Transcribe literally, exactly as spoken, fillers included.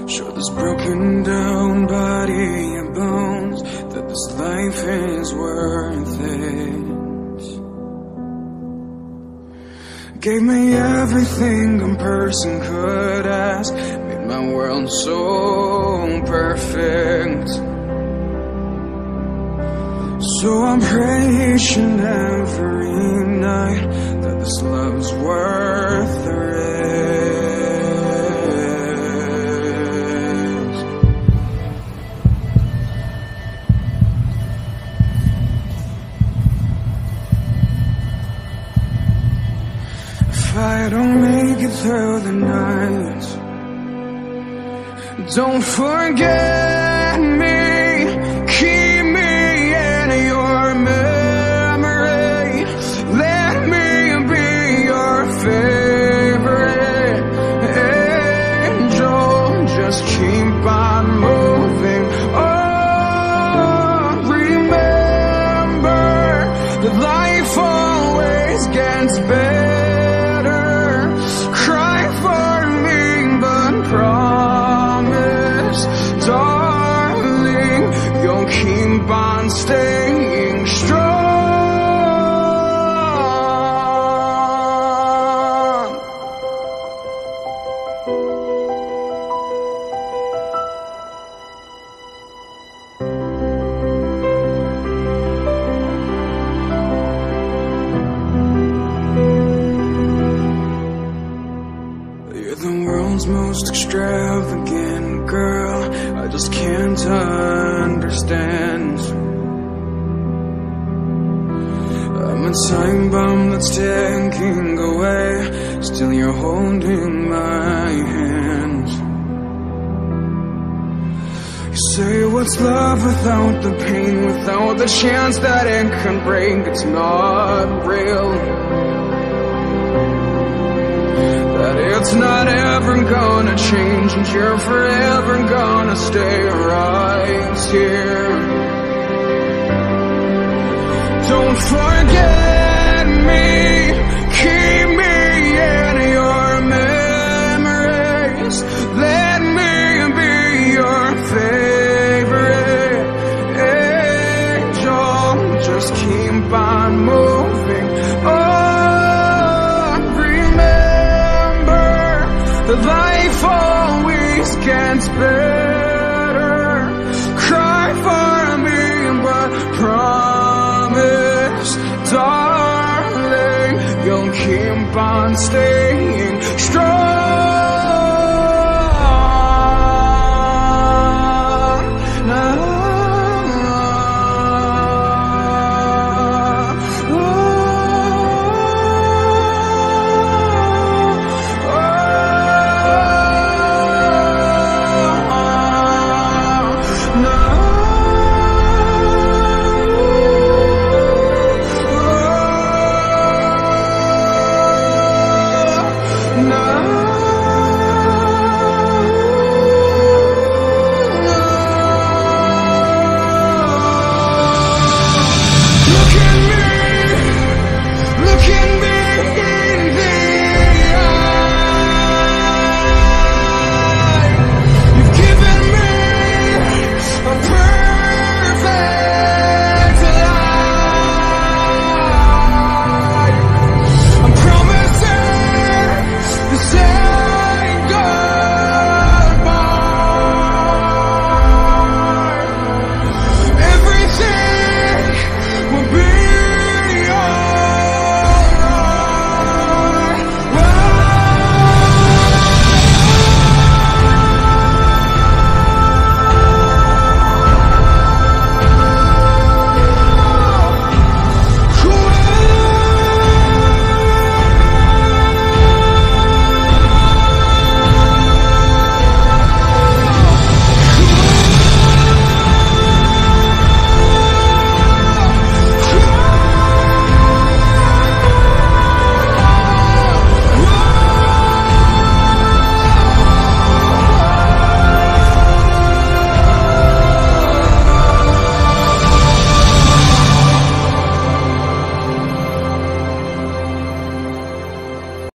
Show this broken down body and bones that this life is worth it. Gave me everything a person could ask, made my world so perfect. So I'm patient every night that this love's worth the risk. If I don't make it through the night, don't forget me. Keep me in your memory. Let me be your favorite angel. Just keep on moving on. Remember that life always gets better. Cry for me, but promise, darling, you'll keep on staying strong. You're the world's most extravagant girl, I just can't understand. I'm a time bomb that's ticking away, still you're holding my hand. You say, what's love without the pain, without the chance that it can break? It's not real. That it's not ever gonna change, and you're forever gonna stay right here. Don't forget me, keep me in your memories. Let me be your favorite angel. Just keep on moving on. Remember that life always gets better. Cry for me, but promise, darling, you'll keep on staying